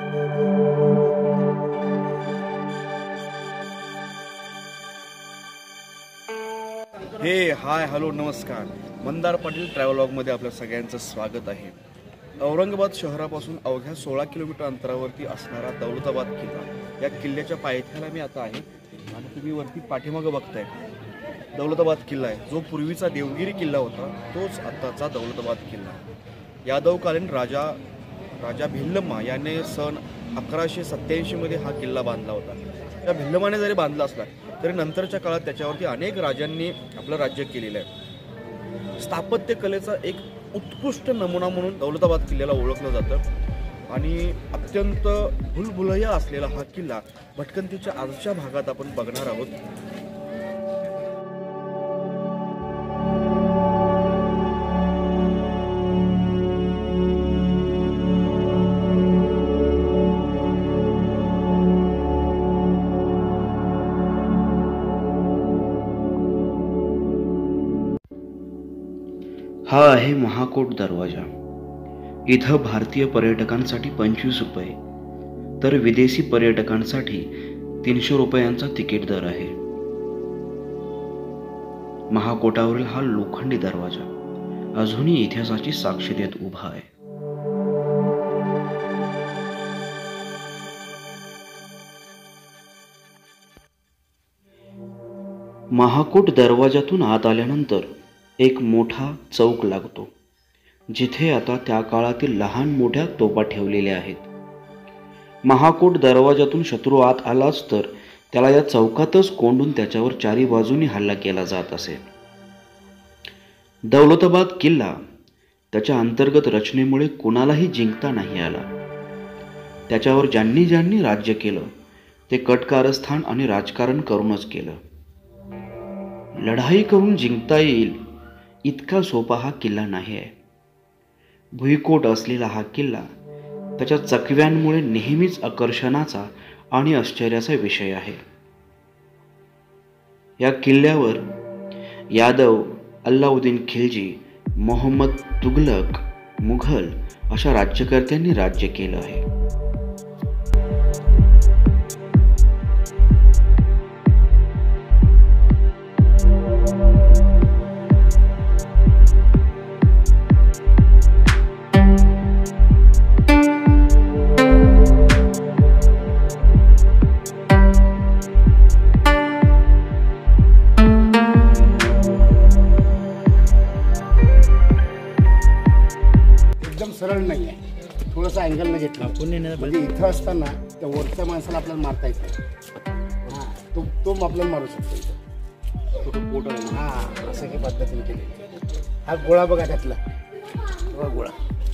Hi hello नमस्कार. मंदार पाटील ट्रॅव्हलॉगमध्ये आपल्या सगळ्यांचं स्वागत आहे. औरंगाबाद शहरापासून अवघ्या 16 किलोमीटर अंतरावरती असणारा दौलताबाद किल्ला, या किल्ल्याच्या पायथ्याला मी आता आहे आणि तुम्ही वरती पाठीमागं बघताय दौलताबाद किल्ला आहे. जो पूर्वीचा देवगिरी किल्ला होता तोच आत्ताचा दौलताबाद किल्ला. यादवकालीन राजा भिल्लम्मा याने सन 1187 मध्ये हा किल्ला बांधला होता. त्या भिल्लमाने जरी बांधला असला तरी नंतरच्या काळात त्याच्यावरती अनेक राजांनी आपलं राज्य केलेलं आहे. स्थापत्य कलेचा एक उत्कृष्ट नमुना म्हणून दौलताबाद किल्ल्याला ओळखलं जातं आणि अत्यंत भुलभुलैया असलेला हा किल्ला भटकंतीच्या आजच्या भागात आपण बघणार आहोत. हा आहे महाकोट दरवाजा. इथं भारतीय पर्यटकांसाठी 25 रुपये तर विदेशी पर्यटकांसाठी 300 रुपयांचा तिकीट दर आहे. महाकोटावरील हा लोखंडी दरवाजा अजूनही इतिहासाची साक्ष देत उभा आहे. महाकोट दरवाजातून आत आल्यानंतर एक मोठा चौक लागतो, जिथे आता त्या काळातील लहान मोठ्या तोफा ठेवलेल्या आहेत. महाकोट दरवाजातून शत्रू आत आलाच तर त्याला या चौकातच कोंडून त्याच्यावर चारी बाजूनी हल्ला केला जात असे. दौलताबाद किल्ला त्याच्या अंतर्गत रचनेमुळे कुणालाही जिंकता नाही आला. त्याच्यावर ज्यांनी ज्यांनी राज्य केलं ते कटकारस्थान आणि राजकारण करूनच केलं. लढाई करून जिंकता येईल इतका सोपा हा किल्ला नाही आहे. भुईकोट असलेला हा किल्ला त्याच्या चकव्यांमुळे नेहमीच आकर्षणाचा आणि आश्चर्याचा विषय आहे. या किल्ल्यावर यादव, अल्लाउद्दीन खिलजी, मोहम्मद तुघलक, मुघल अशा राज्यकर्त्यांनी राज्य केलं आहे. सरळ नाही आहे, थोडंसं अँगलनं घेतलं म्हणजे इथं असताना त्या वरच्या माणसाला आपल्याला मारता येतं. हां, तो आपल्याला मारू शकतो इथं. पोट हां, असं काही पद्धतीने केले. हा गोळा बघा त्यातला, गोळा.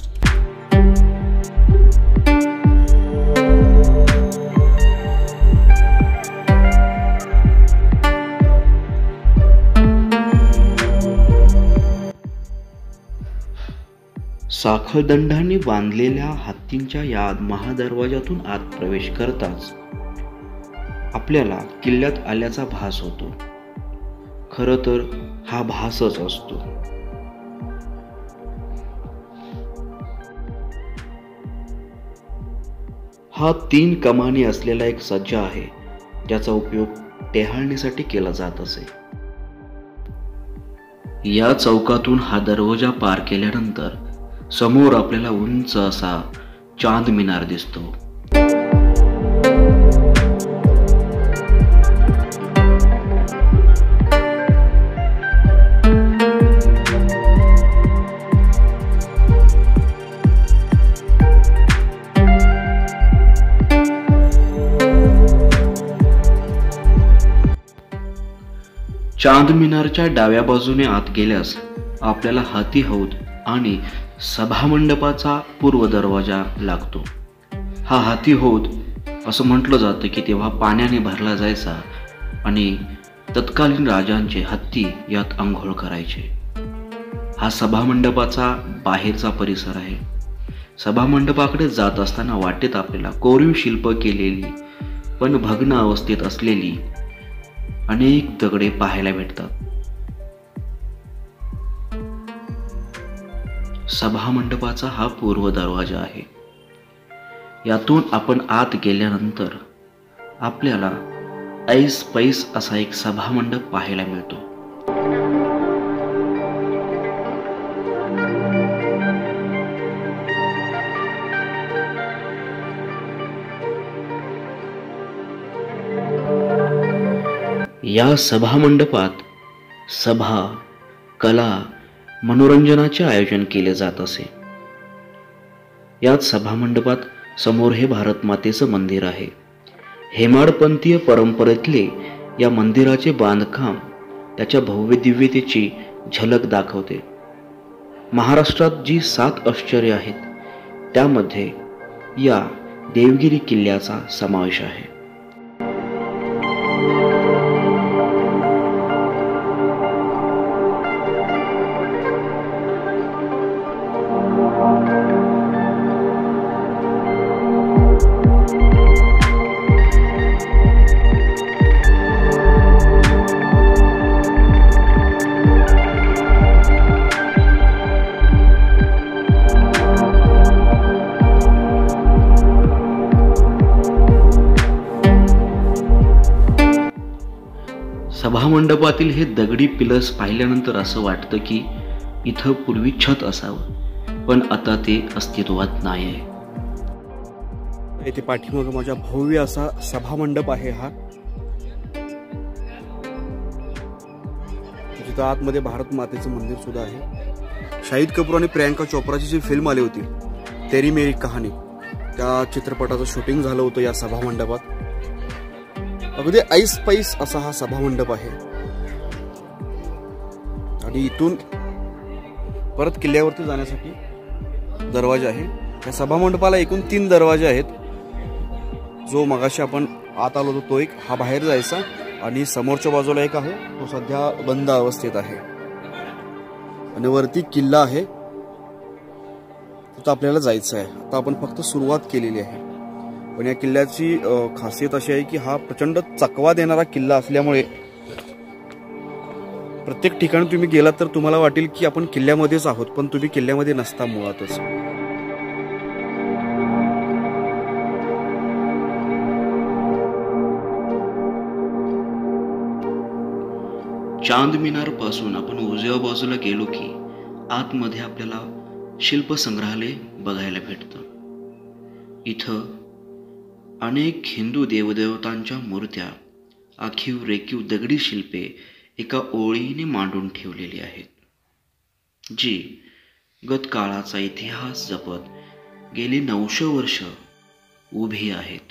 साखळदंडांनी बांधलेल्या हत्तींच्या या महादरवाजातून आत प्रवेश करताच आपल्याला किल्ल्यात आल्याचा भास होतो. खरं तर हा भासच असतो. हा 3 कमानी असलेला एक सज्जा आहे, ज्याचा उपयोग टेहाळणीसाठी केला जात असे. या चौकातून हा दरवाजा पार केल्यानंतर समोर आपल्याला उंच असा चांद मिनार दिसतो. चांद मिनारच्या डाव्या बाजूने आत गेल्यास आपल्याला हाती हौद आणि सभामंडपाचा पूर्व दरवाजा लागतो. हा हाती हौद असं म्हटलं जातं की तेव्हा पाण्याने भरला जायचा आणि तत्कालीन राजांचे हत्ती यात आंघोळ करायचे. हा सभामंडपाचा बाहेरचा परिसर आहे. सभामंडपाकडे जात असताना वाटेत आपल्याला कोरीव शिल्प केलेली पण भग्न अवस्थेत असलेली अनेक दगडे पाहायला भेटतात. सभामंडपाचा हा पूर्व दरवाजा आहे. यातून आपण आत गेल्यानंतर आपल्याला ऐस पैस असा एक सभामंडप पाहायला मिळतो. या सभामंडपात सभा, कला, मनोरंजनाचे आयोजन केले जात असे. याच सभामंडपात समोर हे भारत मातेचं मंदिर आहे. हेमाडपंथीय परंपरेतले या मंदिराचे बांधकाम त्याच्या भव्य दिव्यतेची झलक दाखवते. महाराष्ट्रात जी 7 आश्चर्य आहेत त्यामध्ये या देवगिरी किल्ल्याचा समावेश आहे. सभामंडपातील हे दगडी पिलर्स पाहिल्यानंतर असं वाटतं की इथं पूर्वी छत असावं, पण आता ते अस्तित्वात नाही आहे. येथे पाठीमागं माझ्या भव्य असा सभामंडप आहे हा. तिथं आतमध्ये भारत मातेचं मंदिर सुद्धा आहे. शाहिद कपूर आणि प्रियांका चोप्राची जी फिल्म आली होती तेरी मेरी कहाणी, त्या चित्रपटाचं शूटिंग झालं होतं या सभामंडपात. अगदी ऐस पैस असा हा सभामंडप आहे. आणि इथून परत किल्ल्यावरती जाण्यासाठी दरवाजा आहे. या सभामंडपाला एकूण 3 दरवाजे आहेत. जो मगाशी आपण आत आलो होतो तो एक, हा बाहेर जायचा, आणि समोरच्या बाजूला एक आहे तो सध्या बंद अवस्थेत आहे. आणि वरती किल्ला आहे, तिथं आपल्याला जायचं आहे. आता आपण फक्त सुरुवात केलेली आहे. पण या किल्ल्याची खासियत अशी आहे की हा प्रचंड चकवा देणारा किल्ला असल्यामुळे प्रत्येक ठिकाणी तुम्ही गेलात तर तुम्हाला वाटेल की आपण किल्ल्यामध्येच आहोत, पण तुम्ही किल्ल्यामध्ये नसता मुळातच. चांद मिनार पासून आपण उजव्या बाजूला गेलो की आतमध्ये आपल्याला शिल्प संग्रहालय बघायला भेटतं. इथं अनेक हिंदू देवदेवतांच्या मूर्त्या, आखीव रेखीव दगडी शिल्पे एका ओळीने मांडून ठेवलेली आहेत, जी गतकाळाचा इतिहास जपत गेली 900 वर्ष उभी आहेत.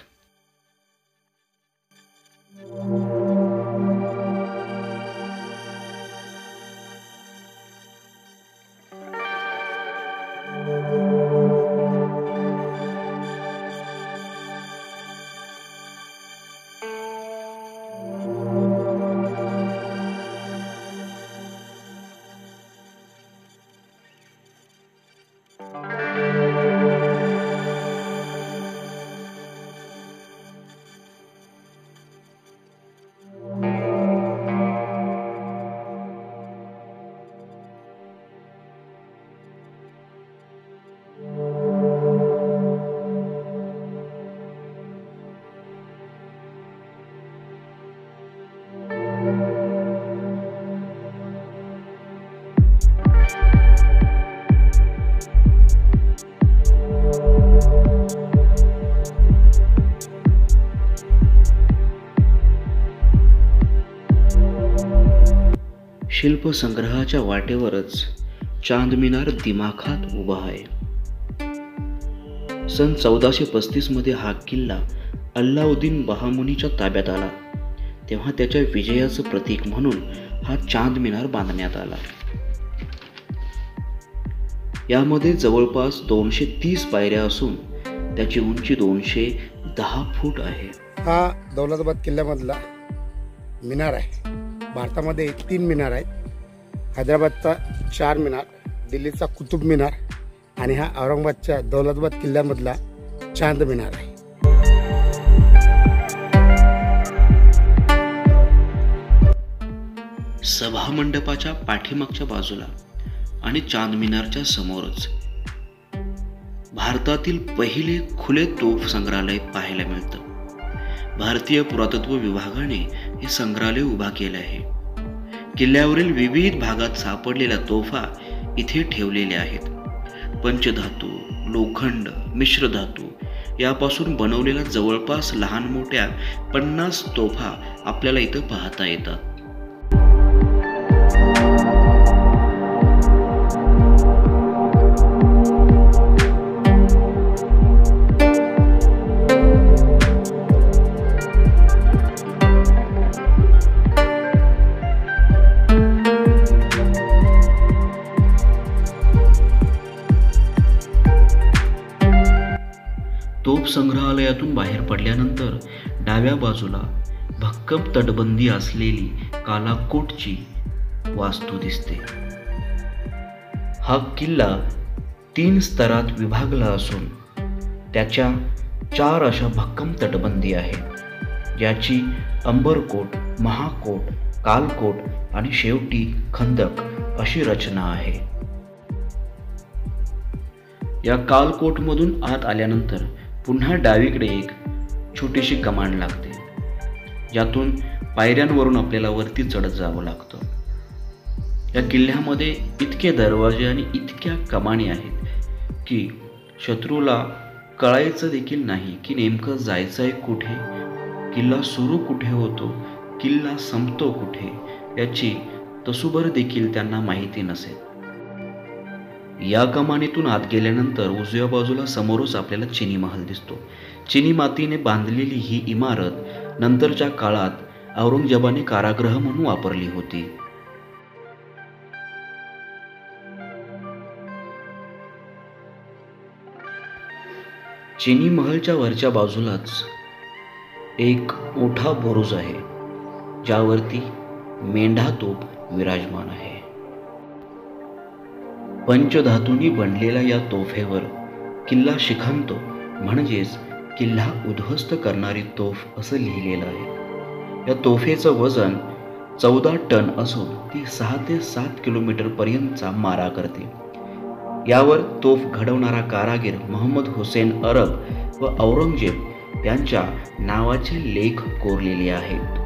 शिल्पसंग्रहाच्या वाटेवरच चांद मिनार दिमाखात उभा आहे. सन 1435 मध्ये हा किल्ला अल्लाउद्दीन बहामुनीच्या ताब्यात आला. तेव्हा त्याच्या विजयाचं प्रतीक म्हणून हा चांद मिनार बांधण्यात आला. यामध्ये जवळपास 230 पायऱ्या असून त्याची उंची 210 फूट आहे. हा दौलताबाद किल्ल्यामधला मिनार आहे. भारतामध्ये 3 मिनार आहेत. हैदराबादचा 4 मिनार, दिल्लीचा कुतुब मिनार आणि हा औरंगाबादच्या दौलताबाद किल्ल्यामधला चांद मिनार आहे. सभामंडपाच्या पाठीमागच्या बाजूला आणि चांद मिनारच्या समोरच भारतातील पहिले खुले तोफ संग्रहालय पाहायला मिळतं. भारतीय पुरातत्व विभागाने हे संग्रहालय उभा केले आहे. किल्ल्यावरील विविध भागात सापडलेल्या तोफा इथे ठेवलेल्या आहेत. पंचधातू, लोखंड, मिश्रधातू यापासून बनवलेल्या जवळपास लहान मोठ्या 50 तोफा आपल्याला इथं पाहता येतात. तोफ संग्रहालयातून बाहेर पडल्यानंतर डाव्या बाजूला भक्कम तटबंदी असलेली कालाकोटची वास्तू दिसते. हा किल्ला 3 स्तरात विभागला असून त्याच्या 4 अशा भक्कम तटबंदी आहेत, ज्याची अंबरकोट, महाकोट, कालकोट आणि शेवटी खंदक अशी रचना आहे. या कालकोटमधून आत आल्यानंतर पुन्हा डावीकडे एक छोटीशी कमान लागते, ज्यातून पायऱ्यांवरून आपल्याला वरती चढत जावं लागतं. या किल्ल्यामध्ये इतके दरवाजे आणि इतक्या कमानी आहेत की शत्रूला कळायचं देखील नाही की नेमकं जायचं आहे कुठे, किल्ला सुरू कुठे होतो, किल्ला संपतो कुठे, याची तसूभर देखील त्यांना माहिती नसेल. या कमानीतून आत गेल्यानंतर उजव्या बाजूला समोरच आपल्याला चिनी महल दिसतो. चिनी मातीने बांधलेली ही इमारत नंतरच्या काळात औरंगजेबाने कारागृह म्हणून वापरली होती. चिनी महलच्या वरच्या बाजूलाच एक मोठा बुरुज आहे, ज्यावरती मेंढा तोफ विराजमान आहे. पंचधातूंनी बनलेल्या या तोफेवर किल्ला शिखंतो म्हणजेच किल्ला उद्ध्वस्त करणारी तोफ असं लिहिलेलं आहे. या तोफेचं वजन 14 टन असून ती 6 ते 7 किलोमीटर पर्यंतचा मारा करते. यावर तोफ घडवणारा कारागीर मोहम्मद हुसेन अरब व औरंगजेब यांच्या नावाचे लेख कोरलेले आहेत.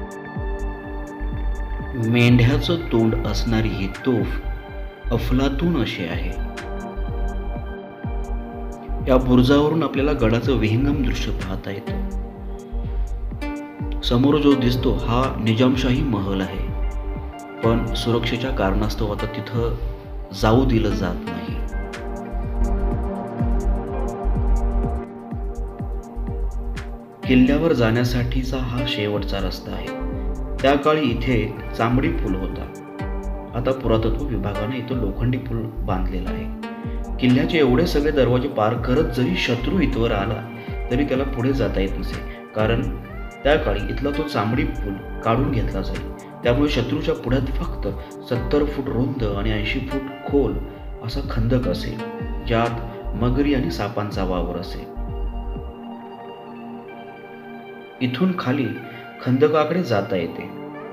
मेंढ्याचं तोंड असणारी ही तोफ अफलातून अशी आहे. या बुरुजावरून आपल्याला गडाचं विहंगम दृश्य पाहता येतं. समोर जो दिसतो हा निजामशाही महल आहे, पण सुरक्षेच्या कारणास्तव आता तिथं जाऊ दिलं जात नाही. किल्ल्यावर जाण्यासाठीचा हा शेवटचा रस्ता आहे. त्या काळी इथे चांबडी पूल होता. आता पुरातत्व विभागाने इथं लोखंडी पूल बांधलेला आहे. किल्ल्याचे एवढे सगळे दरवाजे पार करत जरी शत्रू इथवर आला तरी त्याला पुढे जाता येत नसे, कारण त्या काळी इथला तो चांबडी पूल काढून घेतला जाईल. त्यामुळे शत्रूच्या पुढ्यात फक्त 70 फूट रुंद आणि 80 फूट खोल असा खंदक असेल, ज्यात मगरी आणि सापांचा वावर असेल. इथून खाली खंदकाकडे जाता येते.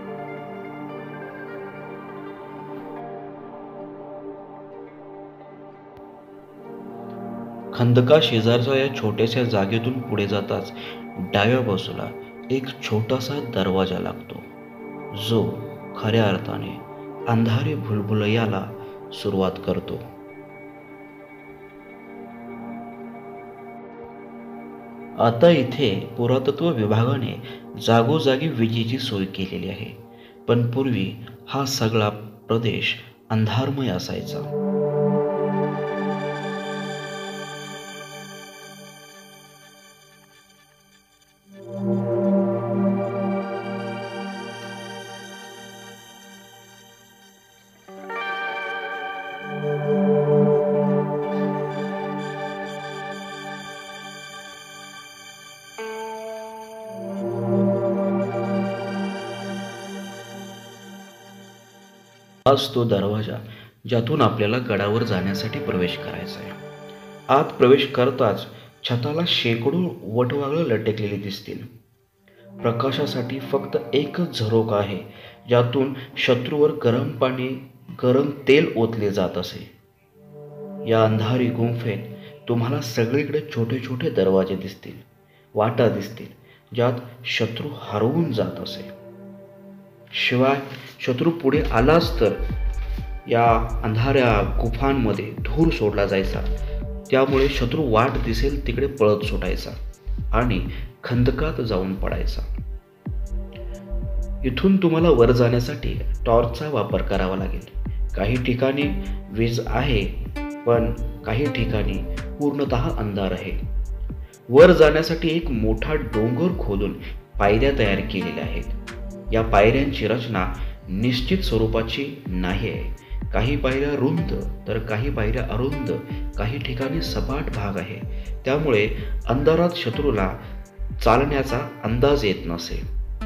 खंदका शेजारच्या या छोट्याशा जागेतून पुढे जाताच डाव्या बाजूला एक छोटासा दरवाजा लागतो, जो खऱ्या अर्थाने अंधारे भुलभुलैयाला सुरुवात करतो. आता इथे पुरातत्व विभागाने जागोजागी विजेची सोय केलेली आहे, पण पूर्वी हा सगळा प्रदेश अंधारमय असायचा. हाच तो दरवाजा ज्यातून आपल्याला गडावर जाण्यासाठी प्रवेश करायचा आहे. आत प्रवेश करताच छताला शेकडो वटवाघळं लटकलेली दिसतील. प्रकाशासाठी फक्त एकच झरोका आहे, ज्यातून शत्रूवर गरम पाणी, गरम तेल ओतले जात असे. या अंधारी गुंफेत तुम्हाला सगळीकडे छोटे छोटे दरवाजे दिसतील, वाटा दिसतील, ज्यात शत्रू हरवून जात असे. शिवाय शत्रू पुढे आलाच तर या अंधाऱ्या गुफांमध्ये धूर सोडला जायचा. त्यामुळे शत्रू वाट दिसेल तिकडे पळत सुटायचा आणि खंदकात जाऊन पडायचा. इथून तुम्हाला वर जाण्यासाठी टॉर्चचा वापर करावा लागेल. काही ठिकाणी वीज आहे, पण काही ठिकाणी पूर्णतः अंधार आहे. वर जाण्यासाठी एक मोठा डोंगर खोदून पायऱ्या तयार केलेल्या आहेत. या पायऱ्यांची रचना निश्चित स्वरूपाची नाही आहे. काही पायऱ्या रुंद तर काही पायऱ्या अरुंद, काही ठिकाणी सपाट भाग आहे. त्यामुळे अंधारात शत्रूला चालण्याचा अंदाज येत नसे.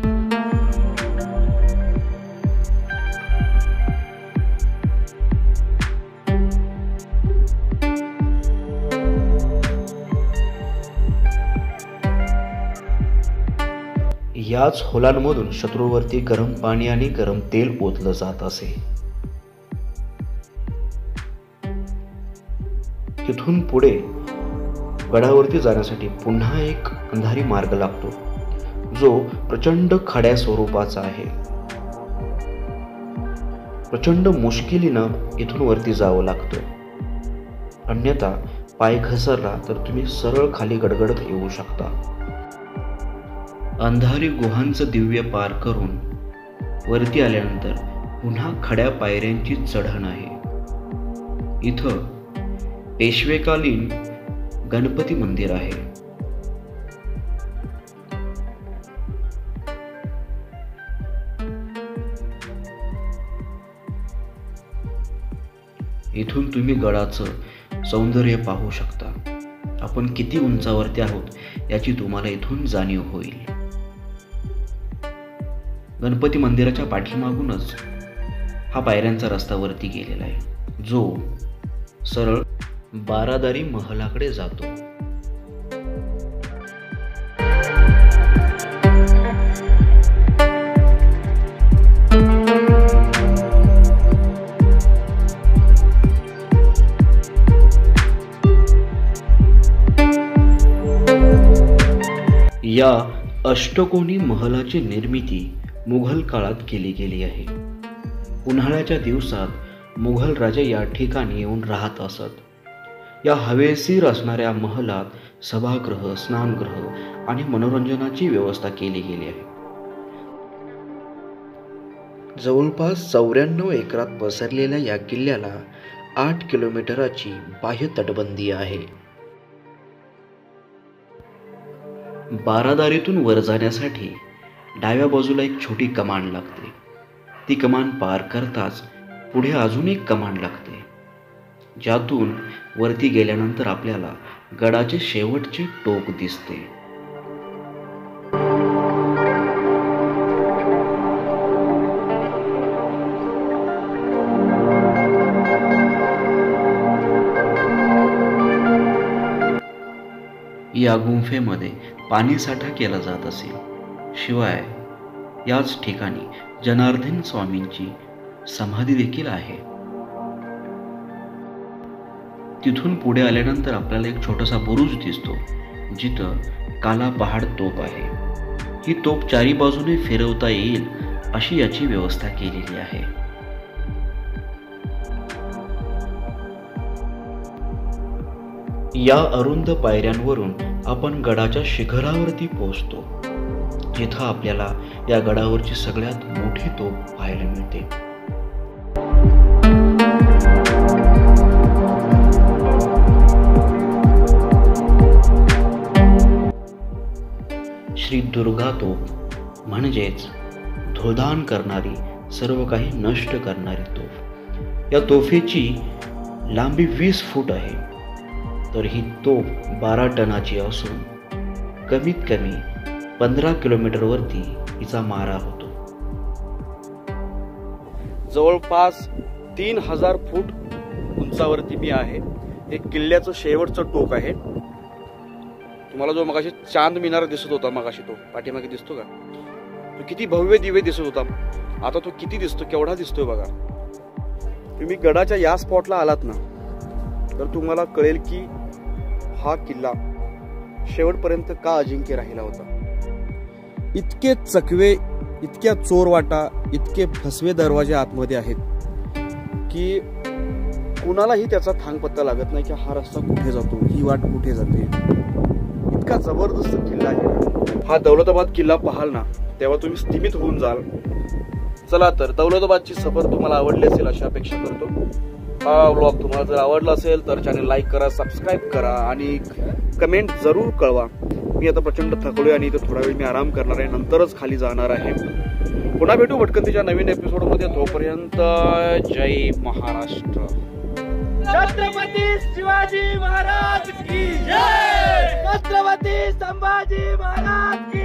याच होलांमधून शत्रूवरती गरम पाणी आणि गरम तेल ओतलं जात असे. तिथून पुढे गडावरती जाण्यासाठी पुन्हा एक अंधारी मार्ग लागतो, जो प्रचंड खड्या स्वरूपाचा आहे. प्रचंड मुश्किलीनं इथून वरती जावं लागतं. अन्यथा पाय घसरला तर तुम्ही सरळ खाली गडगडत येऊ शकता. अंधारी गुहांचं दिव्य पार करून वरती आल्यानंतर पुन्हा खड्या पायऱ्यांची चढण आहे. इथं पेशवेकालीन गणपती मंदिर आहे. इथून तुम्ही गडाचं सौंदर्य पाहू शकता. आपण किती उंचावरती आहोत याची तुम्हाला इथून जाणीव होईल. गणपती मंदिराच्या पाठीमागूनच हा पायऱ्यांचा रस्ता वरती गेलेला आहे, जो सरळ बारादारी महलाकडे जातो. या अष्टकोनी महलाची निर्मिती मुघल काळात केली गेली आहे. उन्हाळ्याच्या दिवसात मुघल राजे या ठिकाणी येऊन राहत असत. या हवेशीर असणाऱ्या महलात सभागृह, स्नानगृह आणि मनोरंजनाची व्यवस्था केली गेली आहे. जवळपास 94 एकरात पसरलेल्या या किल्ल्याला 8 किलोमीटराची बाह्य तटबंदी आहे. बारादारीतून वर जाण्यासाठी डाव्या बाजूला एक छोटी कमान लागते. ती कमान पार करताच पुढे अजून एक कमान लागते, ज्यातून वरती गेल्यानंतर आपल्याला गडाचे शेवटचे टोक दिसते. या गुंफेमध्ये पाणीसाठा केला जात असेल. शिवाय याच ठिकाणी जनार्दन स्वामींची समाधी देखील आहे. तिथून पुढे आल्यानंतर आपल्याला एक छोटासा बुरुज दिसतो, जिथं काला पहाड तोफ आहे. ही तोफ चारी बाजूने फिरवता येईल अशी याची व्यवस्था केलेली आहे. या अरुंद पायऱ्यांवरून आपण गडाच्या शिखरावरती पोहोचतो, जिथं आपल्याला या गडावरची सगळ्यात मोठी तोफ पाहायला मिळते. श्री दुर्गा तोफ म्हणजेच धुळदाण करणारी, सर्व काही नष्ट करणारी तोफ. या तोफेची लांबी 20 फूट आहे, तर ही तोफ 12 टनाची असून कमीत कमी 15 किलोमीटरवरती हिचा मारा होतो. जवळपास 3000 फूट उंचावरती मी आहे. हे किल्ल्याचं शेवटचं टोक आहे. तुम्हाला जो मगाशी चांद मिनार दिसत होता, मगाशी तो पाठीमागे दिसतो का, तो किती भव्य दिव्य दिसत होता. आता तो किती दिसतो, केवढा दिसतोय बघा. तुम्ही गडाच्या या स्पॉटला आलात ना, तर तुम्हाला कळेल की हा किल्ला शेवटपर्यंत का अजिंक्य राहिला होता? इतके चकवे, इतक्या चोरवाटा, इतके फसवे दरवाजे आतमध्ये आहेत की कुणालाही त्याचा थांगपत्ता लागत नाही की हा रस्ता कुठे जातो, ही वाट कुठे जाते. इतका जबरदस्त किल्ला आहे हा. दौलताबाद किल्ला पाहाल ना तेव्हा तुम्ही स्थिमित होऊन जाल. चला तर दौलताबादची सफर तुम्हाला आवडली असेल अशी अपेक्षा करतो. हा व्लॉग तुम्हाला जर आवडला असेल तर चॅनल लाईक करा, सबस्क्राईब करा आणि कमेंट जरूर कळवा. मी आता प्रचंड थकलोय आणि इथे थोडा वेळ मी आराम करणार आहे, नंतरच खाली जाणार आहे. पुन्हा भेटू भटकंतीच्या नवीन एपिसोडमध्ये. तोपर्यंत जय महाराष्ट्र. छत्रपती शिवाजी महाराज की जय. छत्रपती संभाजी महाराज की